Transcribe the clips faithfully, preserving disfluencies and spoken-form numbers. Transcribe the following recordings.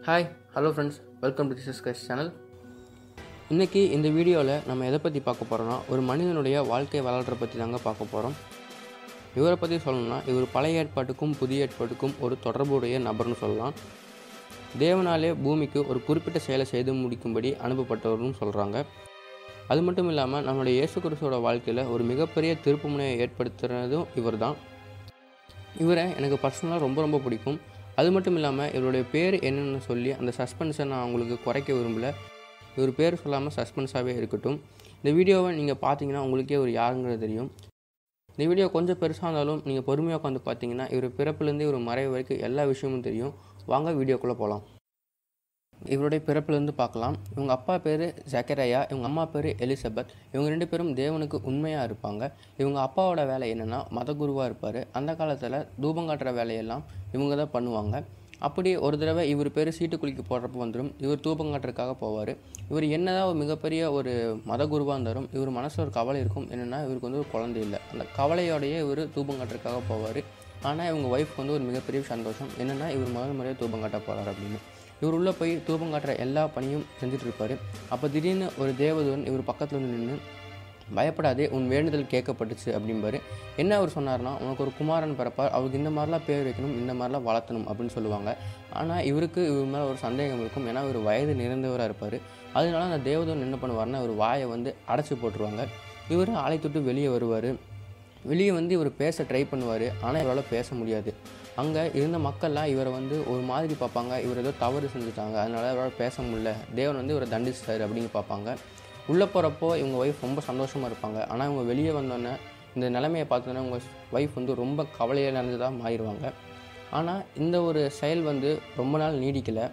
Hi hello friends, welcome to Jesus Christ channel. இன்றைக்கி இந்த வீடியோவில் நம்ம எதை பற்றி பார்க்க போகிறோன்னா, ஒரு மனிதனுடைய வாழ்க்கை வரலாற்றை பற்றி தாங்க பார்க்க போகிறோம். இவரை பற்றி சொல்லணும்னா, இவர் பழைய ஏற்பாட்டுக்கும் புதிய ஏற்பாட்டுக்கும் ஒரு தொடர்புடைய நபர்னு சொல்லலாம். தேவனாலே பூமிக்கு ஒரு குறிப்பிட்ட செயலை செய்து முடிக்கும்படி அனுப்பப்பட்டவர்னு சொல்கிறாங்க. அது மட்டும் இல்லாமல் நம்மளுடைய இயேசு கிறிஸ்துவோட வாழ்க்கையில் ஒரு மிகப்பெரிய திருப்பு முனையை ஏற்படுத்துகிறதும் இவர் தான். இவரை எனக்கு பர்சனலாக ரொம்ப ரொம்ப பிடிக்கும். அது மட்டும் இல்லாமல் இவருடைய பேர் என்னென்னு சொல்லி அந்த சஸ்பென்ஸை நான் உங்களுக்கு குறைக்க விரும்பலை. இவர் பேர் சொல்லாமல் சஸ்பென்ஸாகவே இருக்கட்டும். இந்த வீடியோவை நீங்கள் பார்த்தீங்கன்னா உங்களுக்கே ஒரு யாருங்கிறது தெரியும். இந்த வீடியோ கொஞ்சம் பெருசாக இருந்தாலும் நீங்கள் பொறுமையாக உட்காந்து பார்த்தீங்கன்னா இவர் பிறப்புலேருந்து இவர் மறைவு வரைக்கும் எல்லா விஷயமும் தெரியும். வாங்க வீடியோக்குள்ளே போகலாம். இவருடைய பிறப்புலேருந்து பார்க்கலாம். இவங்க அப்பா பேர் ஜக்கரையா, இவங்க அம்மா பேர் எலிசபெத். இவங்க ரெண்டு பேரும் தேவனுக்கு உண்மையாக இருப்பாங்க. இவங்க அப்பாவோட வேலை என்னென்னா மதகுருவாக இருப்பார். அந்த காலத்தில் தூபம் காட்டுற வேலையெல்லாம் இவங்க தான் பண்ணுவாங்க. அப்படி ஒரு தடவை இவர் பேர் சீட்டு குளிக்க போடுறப்ப வந்துடும். இவர் தூபம் காட்டுறதுக்காக போவார். இவர் என்னதான் ஒரு மிகப்பெரிய ஒரு மதகுருவாக இருந்தாலும் இவர் மனசில் ஒரு கவலை இருக்கும். என்னென்னா இவருக்கு வந்து ஒரு குழந்தை இல்லை. அந்த கவலையோடையே இவர் தூபம் காட்டுறதுக்காக போவார். ஆனால் இவங்க ஒய்ஃப்க்கு வந்து ஒரு மிகப்பெரிய சந்தோஷம். என்னென்னா இவர் முதல் முறையாக தூபம் காட்ட போகிறார் அப்படின்னு. இவர் உள்ளே போய் தூபம் காட்டுற எல்லா பணியும் செஞ்சுட்டு இருப்பார். அப்போ திடீர்னு ஒரு தேவதூதன் இவர் பக்கத்தில் வந்து நின்று, பயப்படாதே, உன் வேண்டுதல் கேட்கப்பட்டுச்சு அப்படிம்பாரு. என்ன அவர் சொன்னார்னா, உனக்கு ஒரு குமாரன் பிறப்பார், அவருக்கு இந்த மாதிரிலாம் பேர் வைக்கணும், இந்த மாதிரிலாம் வளர்த்தணும் அப்படின்னு சொல்லுவாங்க. ஆனால் இவருக்கு இவர் மேலே ஒரு சந்தேகம் இருக்கும். ஏன்னா இவர் வயது நிறைந்தவராக இருப்பார். அதனால அந்த தேவதூதன் என்ன பண்ணுவார்னா ஒரு வாயை வந்து அடைச்சி போட்டுருவாங்க. இவர் ஆளை தொட்டு வெளியே வருவார். வெளியே வந்து இவர் பேச ட்ரை பண்ணுவார். ஆனால் இவரால் பேச முடியாது. அங்கே இருந்த மக்கள்லாம் இவரை வந்து ஒரு மாதிரி பார்ப்பாங்க. இவர் ஏதோ தவறு செஞ்சுட்டாங்க, அதனால இவரால் பேச முடியல, தேவன் வந்து இவரை தண்டிச்சிட்டாரு அப்படின்னு பார்ப்பாங்க. உள்ளே போகிறப்போ இவங்க ஒய்ஃப் ரொம்ப சந்தோஷமாக இருப்பாங்க. ஆனால் இவங்க வெளியே வந்தோடனே இந்த நிலைமையை பார்த்தோன்னே உங்கள் ஒய்ஃப் வந்து ரொம்ப கவலையில் நடந்துதான் மாறிடுவாங்க. ஆனால் இந்த ஒரு செயல் வந்து ரொம்ப நாள் நீடிக்கலை.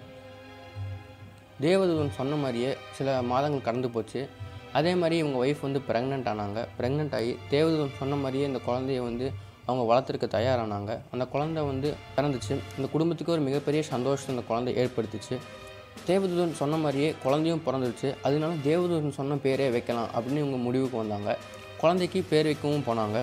தேவதூதன் சொன்ன மாதிரியே சில மாதங்கள் கடந்து போச்சு. அதே மாதிரி இவங்க ஒய்ஃப் வந்து ப்ரெக்னென்ட் ஆனாங்க. ப்ரெக்னென்ட் ஆகி தேவதூதன் சொன்ன மாதிரியே இந்த குழந்தைய வந்து அவங்க வளர்த்துருக்க தயாரானாங்க. அந்த குழந்தை வந்து பிறந்துச்சு. இந்த குடும்பத்துக்கு ஒரு மிகப்பெரிய சந்தோஷத்தை அந்த குழந்தை ஏற்படுத்திச்சு. தேவதூதன் சொன்ன மாதிரியே குழந்தையும் பிறந்துருச்சு. அதனால தேவதூதன் சொன்ன பேரே வைக்கலாம் அப்படின்னு இவங்க முடிவுக்கு வந்தாங்க. குழந்தைக்கு பேர் வைக்கவும் போனாங்க.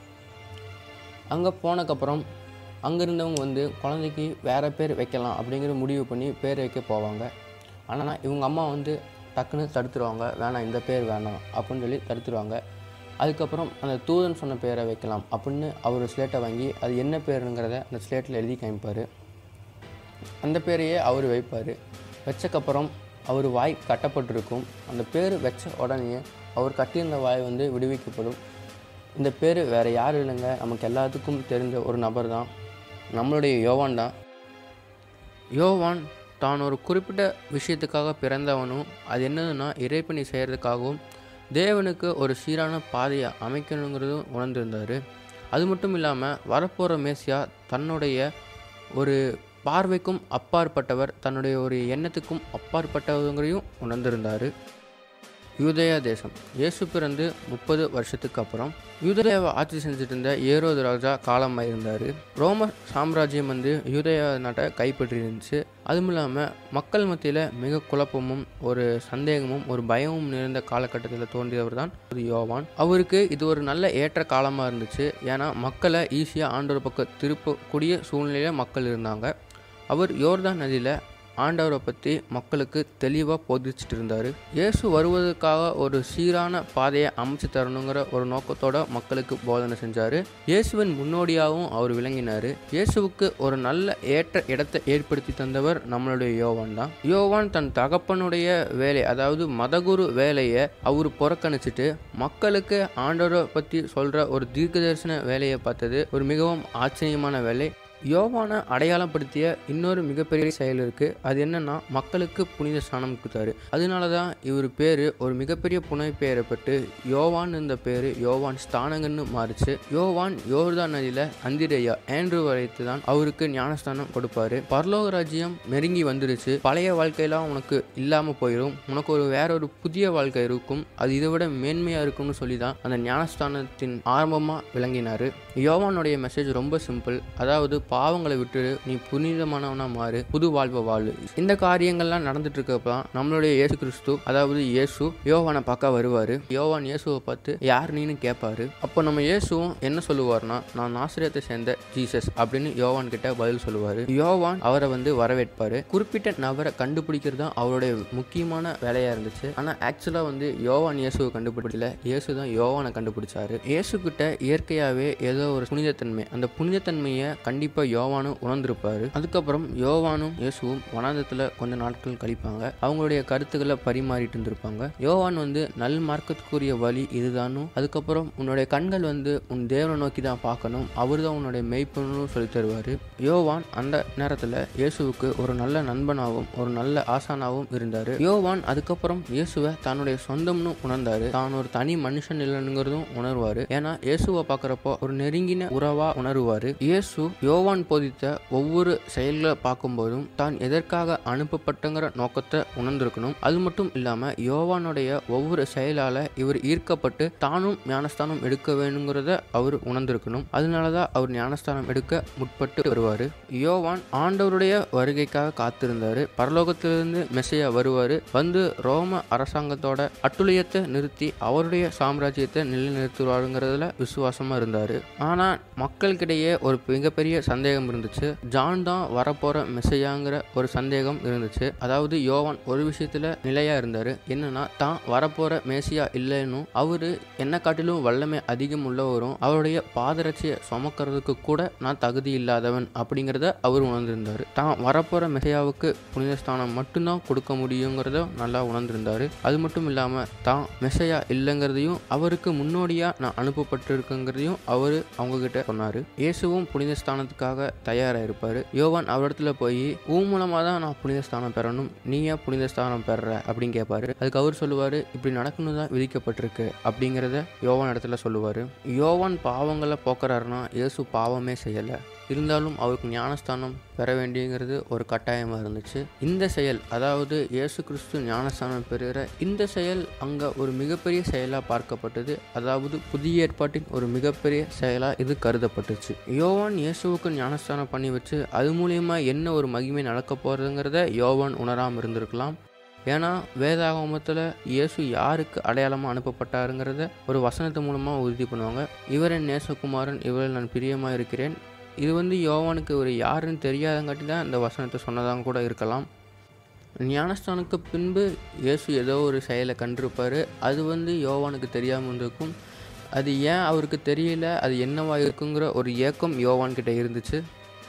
அங்கே போனதுக்கப்புறம் அங்கே இருந்தவங்க வந்து குழந்தைக்கு வேறு பேர் வைக்கலாம் அப்படிங்கிற முடிவு பண்ணி பேர் வைக்க போவாங்க. ஆனால் இவங்க அம்மா வந்து டக்குன்னு தடுத்துருவாங்க. வேணாம், இந்த பேர் வேணாம் அப்படின்னு சொல்லி தடுத்துருவாங்க. அதுக்கப்புறம் அந்த தூதன் சொன்ன பேரை வைக்கலாம் அப்படின்னு அவர் ஸ்லேட்டை வாங்கி அது என்ன பேருங்கிறத அந்த ஸ்லேட்டில் எழுதி காமிப்பார். அந்த பேரையே அவர் வைப்பார். வச்சக்கப்புறம் அவர் வாய் கட்டப்பட்டிருக்கும். அந்த பேர் வச்ச உடனே அவர் கட்டியிருந்த வாய் வந்து விடுவிக்கப்படும். இந்த பேர் வேறு யாரும் இல்லைங்க, நமக்கு எல்லாத்துக்கும் தெரிஞ்ச ஒரு நபர் தான், நம்மளுடைய யோவான் தான். யோவான் தான் ஒரு குறிப்பிட்ட விஷயத்துக்காக பிறந்தவனும், அது என்னதுன்னா இறைப்பணி செய்கிறதுக்காகவும் தேவனுக்கு ஒரு சீரான பாதையை அமைக்கணுங்கிறதும் உணர்ந்திருந்தார். அது மட்டும் இல்லாமல் வரப்போகிற மேசியா தன்னுடைய ஒரு பார்வைக்கும் அப்பாற்பட்டவர், தன்னுடைய ஒரு எண்ணத்துக்கும் அப்பாற்பட்டவங்களையும் உணர்ந்திருந்தார். யூதேயா தேசம் இயேசு பிறந்து முப்பது வருஷத்துக்கு அப்புறம் யூதேயாவை ஆட்சி செஞ்சுட்டு இருந்த ஏரோது ராஜா காலமாக இருந்தார். ரோம சாம்ராஜ்யம் வந்து யூதேயா நாட்டை கைப்பற்றி இருந்துச்சு. அதுவும் இல்லாமல் மக்கள் மத்தியில் மிக குழப்பமும் ஒரு சந்தேகமும் ஒரு பயமும் நிறைந்த காலகட்டத்தில் தோன்றியவர் தான் யோவான். அவருக்கு இது ஒரு நல்ல ஏற்ற காலமாக இருந்துச்சு. ஏன்னா மக்களை ஈஸியாக ஆண்டவர் பக்கம் திருப்பக்கூடிய சூழ்நிலையில் மக்கள் இருந்தாங்க. அவர் யோர்தான் நதியில் ஆண்டவரை பற்றி மக்களுக்கு தெளிவாக போதிச்சுட்டு இருந்தார். இயேசு வருவதற்காக ஒரு சீரான பாதையை அமைச்சு தரணுங்கிற ஒரு நோக்கத்தோட மக்களுக்கு போதனை செஞ்சார். இயேசுவின் முன்னோடியாகவும் அவர் விளங்கினார். இயேசுவுக்கு ஒரு நல்ல ஏற்ற இடத்தை ஏற்படுத்தி தந்தவர் நம்மளுடைய யோவான் தான். யோவான் தன் தகப்பனுடைய வேலை, அதாவது மதகுரு வேலையை அவர் புறக்கணிச்சிட்டு மக்களுக்கு ஆண்டவரை பற்றி சொல்கிற ஒரு தீர்க்கதரிசன வேலையை பார்த்தது ஒரு மிகவும் ஆச்சரியமான வேலை. யோவானை அடையாளப்படுத்திய இன்னொரு மிகப்பெரிய செயல் இருக்குது. அது என்னென்னா மக்களுக்கு புனித ஸ்நானம் கொடுத்தாரு. அதனால தான் இவர் பேர் ஒரு மிகப்பெரிய புனை பெயரை பெற்று யோவான் இந்த பேர் யோவான் ஸ்தானங்கன்னு மாறிச்சு. யோவான் யோர்தான் நதியில் அந்திரேயா ஆண்ட்ரூ வரைத்து தான் அவருக்கு ஞானஸ்தானம் கொடுப்பாரு. பரலோக ராஜ்யம் நெருங்கி வந்துருச்சு, பழைய வாழ்க்கையெல்லாம் உனக்கு இல்லாமல் போயிடும், உனக்கு ஒரு வேற ஒரு புதிய வாழ்க்கை இருக்கும், அது இதை விட மேன்மையாக இருக்கும்னு சொல்லி தான் அந்த ஞானஸ்தானத்தின் ஆரம்பமாக விளங்கினார். யோவானுடைய மெசேஜ் ரொம்ப சிம்பிள். அதாவது பாவங்களை விட்டு நீ புனிதமானவனா மாறு, புது வாழ்வை வாழு. இந்த காரியங்கள்லாம் நடந்துட்டு இருக்கப்பதான் நம்மளுடைய இயேசு கிறிஸ்து, அதாவது இயேசு யோவானை பார்க்க வருவாரு. யோவான் இயேசுவை பார்த்து யார் நீன்னு கேட்பாரு. அப்போ நம்ம இயேசுவும் என்ன சொல்லுவார்னா, நான் நாசரேத்தை சேர்ந்த ஜீசஸ் அப்படின்னு யோவான் கிட்ட பதில் சொல்லுவாரு. யோவான் அவரை வந்து வரவேற்பாரு. குறிப்பிட்ட நபரை கண்டுபிடிக்கிறது தான் அவருடைய முக்கியமான வேலையா இருந்துச்சு. ஆனா ஆக்சுவலா வந்து யோவான் இயேசுவை கண்டுபிடிக்கல, இயேசு தான் யோவானை கண்டுபிடிச்சாரு. இயேசு கிட்ட இயற்கையாவே ஏதோ ஒரு புனிதத்தன்மை, அந்த புனிதத்தன்மையை கண்டிப்பா யோவானும் உணர்ந்திருப்பாரு. அதுக்கப்புறம் யோவானும் இயேசுவும் வனாந்தரத்துல கொஞ்ச நாட்கள் கழிப்பாங்க. அவங்களுடைய கருத்துக்களை பரிமாறிட்டு இருந்திருப்பாங்க. யோவான் வந்து நல் மார்க்கத்துக்குரிய வழி இதுதானும், அதுக்கப்புறம் உன்னுடைய கண்கள் வந்து உன் தேவனை நோக்கி தான் பார்க்கணும், அவர் தான் உன்னுடைய மெய்ப்பொண்ணு சொல்லி தருவாரு. யோவான் அந்த நேரத்துல இயேசுவுக்கு ஒரு நல்ல நண்பனாகவும் ஒரு நல்ல ஆசானாவும் இருந்தாரு. யோவான் அதுக்கப்புறம் இயேசுவை தன்னுடைய சொந்தம்னு உணர்ந்தாரு. தான் ஒரு தனி மனுஷன் இல்லைங்கிறதும் உணர்வாரு. ஏன்னா இயேசுவை பார்க்கறப்போ ஒரு நெருங்கின உறவா உணர்வாரு. இயேசு யோவான் போதித்த ஒவ்வொரு செயல்களை பார்க்கும்போதும் தான் எதற்காக அனுப்பப்பட்டங்கிற நோக்கத்தை உணர்ந்திருக்கணும். அது மட்டும் இல்லாம யோவானுடைய ஒவ்வொரு செயலால இவர் ஈர்க்கப்பட்டு தானும் ஞானஸ்தானம் எடுக்க வேணுங்கிறத அவர் உணர்ந்திருக்கணும். அதனாலதான் அவர் ஞானஸ்தானம் எடுக்க முற்பட்டு வருவாரு. யோவான் ஆண்டவருடைய வருகைக்காக காத்திருந்தாரு. பரலோகத்திலிருந்து மெசையா வருவாரு, வந்து ரோம அரசாங்கத்தோட அட்டுழியத்தை நிறுத்தி அவருடைய சாம்ராஜ்யத்தை நிலைநிறுத்துவாருங்கிறதுல விசுவாசமா இருந்தாரு. ஆனா மக்களுக்கிடையே ஒரு மிகப்பெரிய சந்தேகம் இருந்துச்சு. ஜான் தான் வரப்போற மெசையாங்கிற ஒரு சந்தேகம் இருந்துச்சு. அதாவது யோவான் ஒரு விஷயத்துல நிலையா இருந்தாரு. என்னன்னா தான் வரப்போற மேசியா இல்லைன்னு, அவரு என்ன காட்டிலும் வல்லமை அதிகம் உள்ளவரும் அவருடைய பாதரட்சியை சுமக்கிறதுக்கு கூட நான் தகுதி இல்லாதவன் அப்படிங்கிறத அவர் உணர்ந்திருந்தாரு. தான் வரப்போற மெசையாவுக்கு புனித ஸ்தானம் மட்டும்தான் கொடுக்க முடியுங்கிறத நல்லா உணர்ந்திருந்தாரு. அது மட்டும் இல்லாம தான் மெசையா இல்லைங்கிறதையும் அவருக்கு முன்னோடியா நான் அனுப்பப்பட்டிருக்குங்கிறதையும் அவரு அவங்க கிட்ட சொன்னாரு. இயேசுவும் புனித ஸ்தானத்துக்காக தயாரா இருப்பாரு. யோவான் அவரிடத்துல போய் ஊ மூலமா தான் நான் புனித ஸ்தானம் பெறணும், நீயா புனித ஸ்தானம் பெற அப்படின்னு கேட்பாரு. அதுக்கு அவர் சொல்லுவாரு, இப்படி நடக்கணும் தான் விதிக்கப்பட்டிருக்கு அப்படிங்கிறத யோவான் இடத்துல சொல்லுவாரு. யோவான் பாவங்களை போக்குறாருன்னா இயேசு பாவமே செய்யல, இருந்தாலும் அவருக்கு ஞானஸ்தானம் பெற வேண்டியங்கிறது ஒரு கட்டாயமா இருந்துச்சு. இந்த செயல், அதாவது இயேசு கிறிஸ்து ஞானஸ்தானம் பெறுகிற இந்த செயல் அங்க ஒரு மிகப்பெரிய செயலா பார்க்கப்பட்டது. அதாவது புதிய ஏற்பாட்டின் ஒரு மிகப்பெரிய செயலா இது கருதப்பட்டுச்சு. யோவான் இயேசுவுக்கு ஞானஸ்தானம் பண்ணி வச்சு அது மூலியமா என்ன ஒரு மகிமை நடக்க போறதுங்கிறத யோவான் உணராம இருந்திருக்கலாம். ஏன்னா வேதாகமத்தில் இயேசு யாருக்கு அடையாளமாக அனுப்பப்பட்டாருங்கிறத ஒரு வசனத்து மூலமாக உறுதி பண்ணுவாங்க. இவரின் நேசகுமாரன், இவரில் நான் பிரியமாக இருக்கிறேன். இது வந்து யோவானுக்கு ஒரு யாருன்னு தெரியாதங்காட்டி தான் இந்த வசனத்தை சொன்னதாக கூட இருக்கலாம். ஞானஸ்தானுக்கு பின்பு இயேசு ஏதோ ஒரு செயலை கண்டிருப்பார். அது வந்து யோவானுக்கு தெரியாமல் இருந்திருக்கும். அது ஏன் அவருக்கு தெரியல, அது என்னவா இருக்குங்கிற ஒரு ஏக்கம் யோவான்கிட்ட இருந்துச்சு.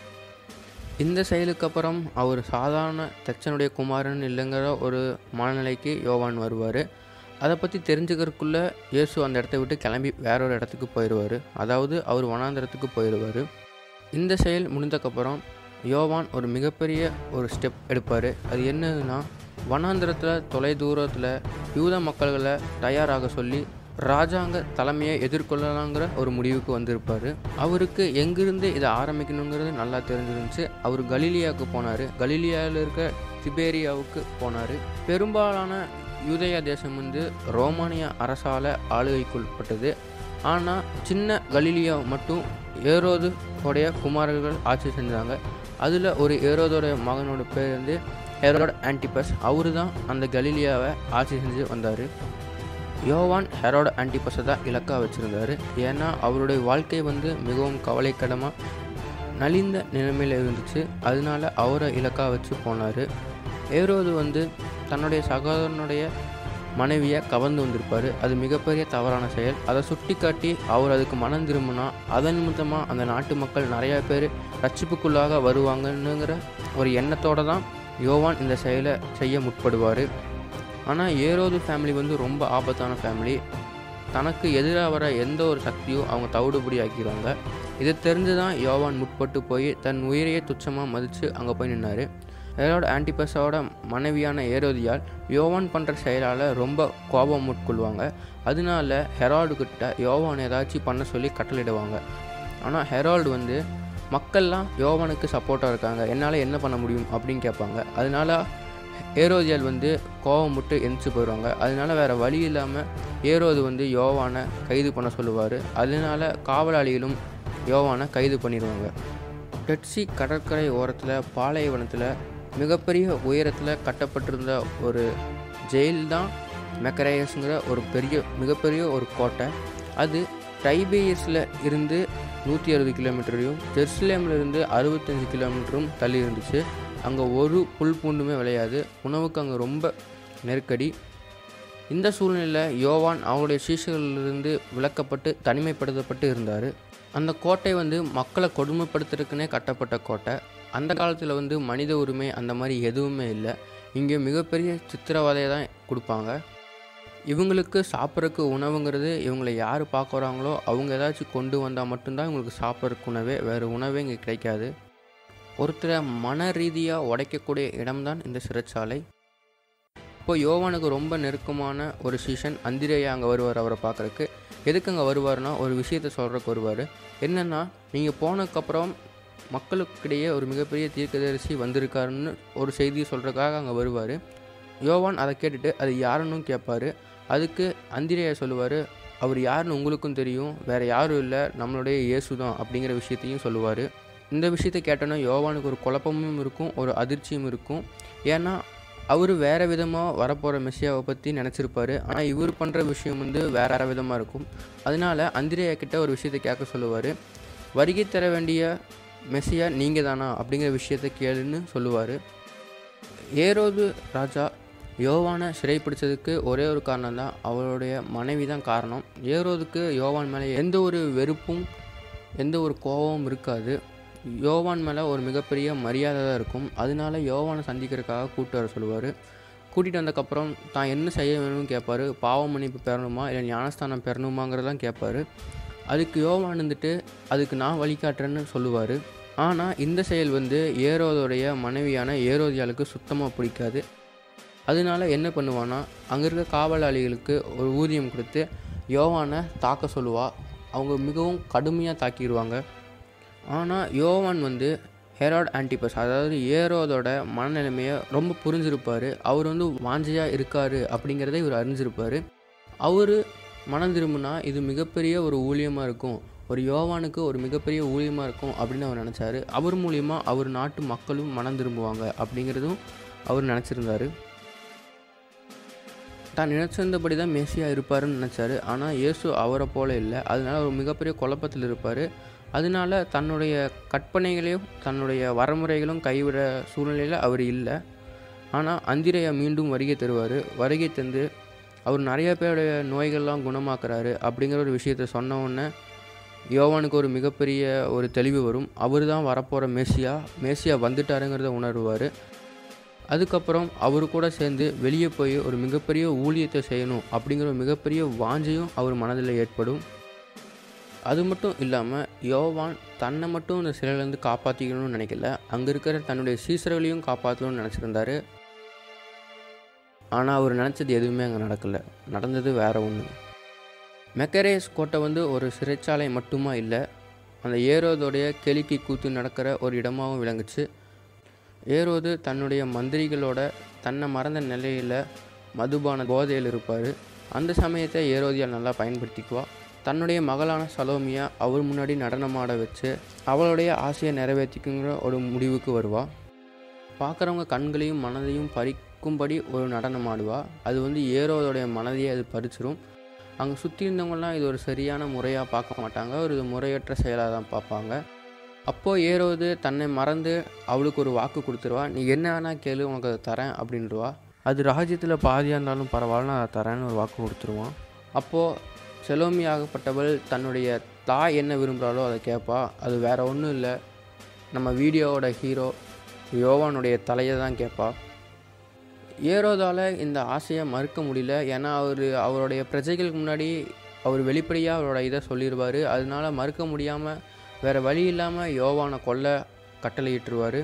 இந்த செயலுக்கு அப்புறம் அவர் சாதாரண தச்சனுடைய குமாரன் இல்லைங்கிற ஒரு மனநிலைக்கு யோவான் வருவார். அதை பற்றி தெரிஞ்சுக்கிறதுக்குள்ளே இயேசு அந்த இடத்த விட்டு கிளம்பி வேற ஒரு இடத்துக்கு போயிடுவார். அதாவது அவர் வனாந்தரத்துக்கு போயிடுவார். இந்த செயல் முடிந்தக்கப்புறம் யோவான் ஒரு மிகப்பெரிய ஒரு ஸ்டெப் எடுப்பார். அது என்னதுன்னா, வனாந்தரத்தில் தொலை தூரத்தில் யூத மக்களை தயாராக சொல்லி ராஜாங்க தலைமையை எதிர்கொள்ளலாங்கிற ஒரு முடிவுக்கு வந்திருப்பார். அவருக்கு எங்கிருந்து இதை ஆரம்பிக்கணுங்கிறது நல்லா தெரிஞ்சிருந்துச்சு. அவர் கலிலியாவுக்கு போனார். கலிலியாவில் இருக்க திபேரியாவுக்கு போனார். பெரும்பாலான யூதேயா தேசம் வந்து ரோமானிய அரசால ஆளுகைக்குட்பட்டது. ஆனால் சின்ன கலிலியா மட்டும் ஏரோது உடைய குமாரர்கள் ஆட்சி செஞ்சாங்க. அதில் ஒரு ஏரோதோடைய மகனோட பேர் வந்து ஹெரோட் ஆன்டிபஸ். அவரு தான் அந்த கலிலியாவை ஆட்சி செஞ்சு வந்தார். யோவான் ஹெரோட் ஆன்டிபஸை தான் இலக்காக வச்சுருந்தார். ஏன்னா அவருடைய வாழ்க்கை வந்து மிகவும் கவலைக்கிடமாக நலிந்த நிலைமையில் இருந்துச்சு. அதனால அவரை இலக்காக வச்சு போனார். ஏரோது வந்து தன்னுடைய சகோதரனுடைய மனைவியை கவர்ந்து வந்திருப்பார். அது மிகப்பெரிய தவறான செயல். அதை சுட்டி காட்டி அவர் அதுக்கு மனம் திரும்பினா அதன் நிமித்தமாக அந்த நாட்டு மக்கள் நிறையா பேர் ரட்சிப்புக்குள்ளாக வருவாங்கன்னுங்கிற ஒரு எண்ணத்தோடு தான் யோவான் இந்த செயலை செய்ய முற்படுவார். ஆனால் ஏரோது ஃபேமிலி வந்து ரொம்ப ஆபத்தான ஃபேமிலி. தனக்கு எதிராக வர எந்த ஒரு சக்தியும் அவங்க தவிடுபடி ஆக்கிடுவாங்க. இதை தெரிஞ்சு தான் யோவான் முற்பட்டு போய் தன் உயிரையே துச்சமாக மதித்து அங்கே போய் நின்னார். ஹெரோட் ஆன்டிபஸோட மனைவியான ஏரோதியால் யோவான் பண்ணுற செயலால் ரொம்ப கோபம் உட்கொள்வாங்க. அதனால ஹெரால்டுக்கிட்ட யோவான் ஏதாச்சும் பண்ண சொல்லி கட்டளையிடுவாங்க. ஆனால் ஹெரால்டு வந்து மக்கள்லாம் யோவானுக்கு சப்போர்ட்டாக இருக்காங்க, என்னால் என்ன பண்ண முடியும் அப்படின்னு கேட்பாங்க. அதனால ஏரோதியால் வந்து கோபம் விட்டு எந்திரிச்சு போயிடுவாங்க. அதனால வேறு வழி இல்லாமல் ஏரோது வந்து யோவானை கைது பண்ண சொல்லுவார். அதனால காவலாளிகளும் யோவானை கைது பண்ணிடுவாங்க. டெட் சி கடற்கரை ஓரத்தில் பாலைவனத்தில் மிகப்பெரிய உயரத்தில் கட்டப்பட்டிருந்த ஒரு ஜெயில் தான் மெக்கரேயஸ்ங்கிற ஒரு பெரிய மிகப்பெரிய ஒரு கோட்டை. அது டைபேரியஸில் இருந்து நூற்றி அறுபது கிலோமீட்டரையும் ஜெருசலேமில் இருந்து அறுபத்தஞ்சு கிலோமீட்டரும் தள்ளி இருந்துச்சு. அங்கே ஒரு புல் பூண்டுமே விளையாது. உணவுக்கு அங்கே ரொம்ப நெருக்கடி. இந்த சூழ்நிலையில் யோவான் அவருடைய சீஷர்களிலிருந்து விலக்கப்பட்டு தனிமைப்படுத்தப்பட்டு இருந்தார். அந்த கோட்டை வந்து மக்களை கொடுமைப்படுத்துறதுக்குன்னே கட்டப்பட்ட கோட்டை. அந்த காலத்தில் வந்து மனித உரிமை அந்த மாதிரி எதுவுமே இல்லை. இங்கே மிகப்பெரிய சித்திரவதையை தான் கொடுப்பாங்க. இவங்களுக்கு சாப்பிட்றதுக்கு உணவுங்கிறது இவங்களை யார் பார்க்க வராங்களோ அவங்க ஏதாச்சும் கொண்டு வந்தால் மட்டும்தான் இவங்களுக்கு சாப்பிட்றதுக்கு உணவே, வேறு உணவே இங்கே கிடைக்காது. ஒருத்தரை மன ரீதியாக உடைக்கக்கூடிய இடம்தான் இந்த சிறைச்சாலை. இப்போ யோவானுக்கு ரொம்ப நெருக்கமான ஒரு சீஷன் அந்திரேயா அங்கே வருவார் அவரை பார்க்குறக்கு. எதுக்கு அங்கே வருவார்னா ஒரு விஷயத்தை சொல்கிறக்கு வருவார். என்னென்னா, நீங்கள் போனதுக்கப்புறம் மக்களுக்கிடையே ஒரு மிகப்பெரிய தீர்க்கதரிசி வந்திருக்காருன்னு ஒரு செய்தியை சொல்கிறதுக்காக அங்கே வருவார். யோவான் அதை கேட்டுட்டு அது யாருன்னு கேட்பார். அதுக்கு அந்திரேயா சொல்லுவார், அவர் யாருன்னு உங்களுக்கும் தெரியும், வேறு யாரும் இல்லை, நம்மளுடைய இயேசு தான் அப்படிங்கிற விஷயத்தையும் சொல்லுவார். இந்த விஷயத்தை கேட்டோன்னா யோவானுக்கு ஒரு குழப்பமும் இருக்கும், ஒரு அதிர்ச்சியும் இருக்கும். ஏன்னா அவர் வேறு விதமாக வரப்போகிற மெஸ்ஸியாவை பற்றி நினச்சிருப்பார். ஆனால் இவர் பண்ணுற விஷயம் வந்து வேறு விதமாக இருக்கும். அதனால் அந்திரேயா கிட்ட ஒரு விஷயத்தை கேட்க சொல்லுவார். வருகை தர வேண்டிய மெஸ்ஸியா நீங்கள் தானா அப்படிங்கிற விஷயத்தை கேளுன்னு சொல்லுவார். ஏரோது ராஜா யோவானை சிறைப்பிடிச்சதுக்கு ஒரே ஒரு காரணம் தான், அவருடைய மனைவி தான் காரணம். ஏரோதுக்கு யோவான் மேலே எந்த ஒரு வெறுப்பும் எந்த ஒரு கோபமும் இருக்காது. யோவான் மேலே ஒரு மிகப்பெரிய மரியாதை தான் இருக்கும். அதனால யோவானை சந்திக்கிறதுக்காக கூப்பிட்டு வர சொல்லுவார். கூட்டிகிட்டு வந்ததுக்கப்புறம் தான் என்ன செய்ய வேணும்னு கேட்பார். பாவ மன்னிப்பு பெறணுமா இல்லை ஞானஸ்தானம் பெறணுமாங்கிறதான் கேட்பார். அதுக்கு யோவான் இருந்துட்டு அதுக்கு நான் வழிகாட்டுறேன்னு சொல்லுவார். ஆனால் இந்த செயல் வந்து ஏரோதோடைய மனைவியான ஏரோதியாளுக்கு சுத்தமாக பிடிக்காது. அதனால என்ன பண்ணுவான்னா, அங்கே இருக்க காவலாளிகளுக்கு ஒரு ஊதியம் கொடுத்து யோவானை தாக்க சொல்லுவா. அவங்க மிகவும் கடுமையாக தாக்கிடுவாங்க. ஆனால் யோவான் வந்து ஹெரோட் ஆன்டிபஸ், அதாவது ஏரோதோட மனநிலைமையை ரொம்ப புரிஞ்சிருப்பார். அவர் வந்து வாஞ்சையாக இருக்கார் அப்படிங்கிறத இவர் அறிஞ்சிருப்பார். அவர் மனம் திரும்பினா இது மிகப்பெரிய ஒரு ஊழியமாக இருக்கும், ஒரு யோவானுக்கு ஒரு மிகப்பெரிய ஊழியமாக இருக்கும் அப்படின்னு அவர் நினச்சார். அவர் மூலியமாக அவர் நாட்டு மக்களும் மனம் திரும்புவாங்க அப்படிங்கிறதும் அவர் நினச்சிருந்தார். தான் நினச்சிருந்தபடி தான் மேசியா இருப்பாருன்னு நினச்சார். ஆனால் இயேசு அவரை போல இல்லை. அதனால ஒரு மிகப்பெரிய குழப்பத்தில் இருப்பார். அதனால தன்னுடைய கற்பனைகளையும் தன்னுடைய வரமுறைகளும் கைவிட சூழ்நிலையில் அவர் இல்லை. ஆனால் அந்திரேயா மீண்டும் வருகை தருவார். வருகை தந்து அவர் நிறைய பேருடைய நோய்கள்லாம் குணமாக்குறாரு அப்படிங்கிற ஒரு விஷயத்த சொன்ன உடனே யோவானுக்கு ஒரு மிகப்பெரிய ஒரு தெளிவு வரும். அவர் தான் வரப்போகிற மேசியா, மேசியா வந்துட்டாருங்கிறத உணர்வார். அதுக்கப்புறம் அவர் கூட சேர்ந்து வெளியே போய் ஒரு மிகப்பெரிய ஊழியத்தை செய்யணும் அப்படிங்கிற ஒரு மிகப்பெரிய வாஞ்சையும் அவர் மனதில் ஏற்படும். அது மட்டும் இல்லாமல் யோவான் தன்னை மட்டும் இந்த சிலையிலேருந்து காப்பாற்றிக்கணும்னு நினைக்கல, அங்கே இருக்கிற தன்னுடைய சீசர்களையும் காப்பாற்றணும்னு நினச்சிருந்தார். ஆனால் அவர் நினச்சது எதுவுமே அங்கே நடக்கலை. நடந்தது வேறு ஒன்று. மெக்கரேயஸ் கோட்டை வந்து ஒரு சிறைச்சாலை மட்டுமா இல்லை, அந்த ஏரோதோடைய கேளிக்கை கூத்து நடக்கிற ஒரு இடமாகவும் விளங்குச்சு. ஏரோது தன்னுடைய மந்திரிகளோட தன்னை மறந்த நிலையில் மதுபான போதையில் இருப்பார். அந்த சமயத்தை ஏரோதியால் நல்லா பயன்படுத்திக்குவா. தன்னுடைய மகளான சலோமியா அவர் முன்னாடி நடனமாட வச்சு அவளுடைய ஆசையை நிறைவேற்றிக்குங்கிற ஒரு முடிவுக்கு வருவாள். பார்க்குறவங்க கண்களையும் மனதையும் பறிக்கும்படி ஒரு நடனம் ஆடுவா. அது வந்து ஏரோதோடைய மனதையே அது பறிச்சிடும். அங்கே சுற்றி இருந்தவங்களாம் இது ஒரு சரியான முறையாக பார்க்க மாட்டாங்க, ஒரு முறையற்ற செயலாக தான் பார்ப்பாங்க. அப்போது ஏரோது தன்னை மறந்து அவளுக்கு ஒரு வாக்கு கொடுத்துருவா. நீ என்ன வேணால் கேளு, உனக்கு அதை தரேன் அப்படின்றவா. அது ராஜ்யத்தில் பாதியாக இருந்தாலும் பரவாயில்ல, நான் அதை தரேன்னு ஒரு வாக்கு கொடுத்துருவான். அப்போது செலோமி ஆகப்பட்டவள் தன்னுடைய தாய் என்ன விரும்புகிறாளோ அதை கேட்பா. அது வேறு ஒன்றும் இல்லை, நம்ம வீடியோவோட ஹீரோ யோவானுடைய தலையை தான் கேட்பா. ஏரோதால் இந்த ஆசையை மறுக்க முடியல. ஏன்னா அவர் அவருடைய பிரஜைகளுக்கு முன்னாடி அவர் வெளிப்படையாக அவரோட இதை சொல்லிடுவார். அதனால மறுக்க முடியாமல் வேறு வழி இல்லாமல் யோவானை கொல்ல கட்டளையிட்டுருவார்.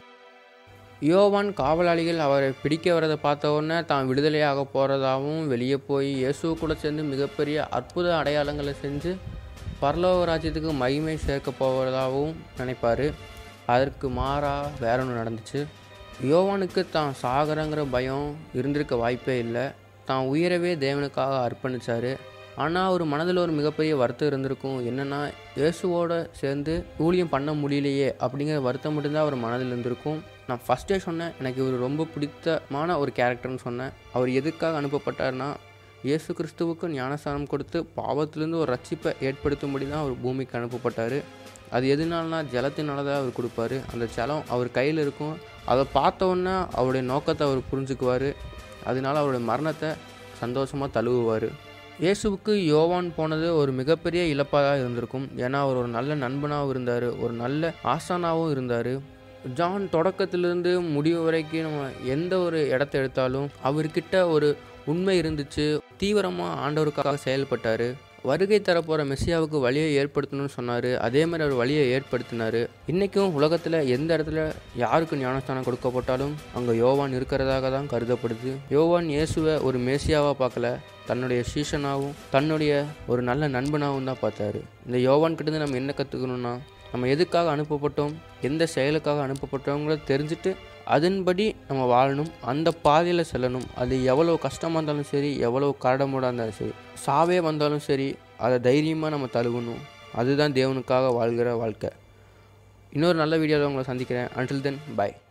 யோவான் காவலாளிகள் அவரை பிடிக்க வரதை பார்த்த உடனே தான் விடுதலையாக போகிறதாகவும் வெளியே போய் இயேசு கூட சேர்ந்து மிகப்பெரிய அற்புத அடையாளங்களை செஞ்சு பரலோக ராஜ்யத்துக்கு மகிமை சேர்க்க போகிறதாகவும் நினைப்பார். அதற்கு மாறாக வேற ஒன்று நடந்துச்சு. யோவானுக்கு தான் சாகரங்கிற பயம் இருந்திருக்க வாய்ப்பே இல்லை. தான் உயிரவே தேவனுக்காக அர்ப்பணித்தார். ஆனால் அவர் மனதில் ஒரு மிகப்பெரிய வருத்தம் இருந்திருக்கும். என்னென்னா, இயேசுவோட சேர்ந்து ஊழியம் பண்ண முடியலையே அப்படிங்கிற வருத்தம் மட்டும்தான் அவர் மனதில் இருந்திருக்கும். நான் ஃபஸ்ட்டே சொன்னேன், எனக்கு இவர் ரொம்ப பிடித்தமான ஒரு கேரக்டர்னு சொன்னேன். அவர் எதுக்காக அனுப்பப்பட்டார்னா, இயேசு கிறிஸ்துவுக்கு ஞானஸ்நானம் கொடுத்து பாவத்திலேருந்து ஒரு ரட்சிப்பை ஏற்படுத்தும்படி தான் அவர் பூமிக்கு அனுப்பப்பட்டார். அது எதுனாலனா ஜலத்தினால தான் அவர் கொடுப்பாரு. அந்த ஜலம் அவர் கையில் இருக்கும். அதை பார்த்தோன்னே அவருடைய நோக்கத்தை அவர் புரிஞ்சுக்குவார். அதனால அவருடைய மரணத்தை சந்தோஷமாக தழுவுவார். இயேசுவுக்கு யோவான் போனது ஒரு மிகப்பெரிய இழப்பாக இருந்திருக்கும். ஏன்னா அவர் ஒரு நல்ல நண்பனாகவும் இருந்தார், ஒரு நல்ல ஆசானாகவும் இருந்தார். ஜான் தொடக்கத்திலிருந்து முடிவு வரைக்கும் நம்ம எந்த ஒரு இடத்த எடுத்தாலும் அவர்கிட்ட ஒரு உண்மை இருந்துச்சு. தீவிரமாக ஆண்டவருக்காக செயல்பட்டார். வருகை தரப்போகிற மெசியாவுக்கு வழியை ஏற்படுத்தணும்னு சொன்னார். அதே மாதிரி அவர் வழியை ஏற்படுத்தினார். இன்றைக்கும் உலகத்தில் எந்த இடத்துல யாருக்கு ஞானஸ்தானம் கொடுக்கப்பட்டாலும் அங்கே யோவான் இருக்கிறதாக தான் கருதப்படுது. யோவான் இயேசுவை ஒரு மேசியாவாக பார்க்கல, தன்னுடைய சீஷனாகவும் தன்னுடைய ஒரு நல்ல நண்பனாகவும் தான் பார்த்தாரு. இந்த யோவான் கிட்டேருந்து நம்ம என்ன கற்றுக்கணும்னா, நம்ம எதுக்காக அனுப்பப்பட்டோம், எந்த செயலுக்காக அனுப்பப்பட்டோங்கிறத தெரிஞ்சுட்டு அதன்படி நம்ம வாழணும், அந்த பாதையில் செல்லணும். அது எவ்வளோ கஷ்டமாக இருந்தாலும் சரி, எவ்வளோ கரடமுடாக இருந்தாலும் சரி, சாவே வந்தாலும் சரி, அதை தைரியமாக நம்ம தழுவணும். அதுதான் தேவனுக்காக வாழ்கிற வாழ்க்கை. இன்னொரு நல்ல வீடியோவில் உங்களை சந்திக்கிறேன். Until then by.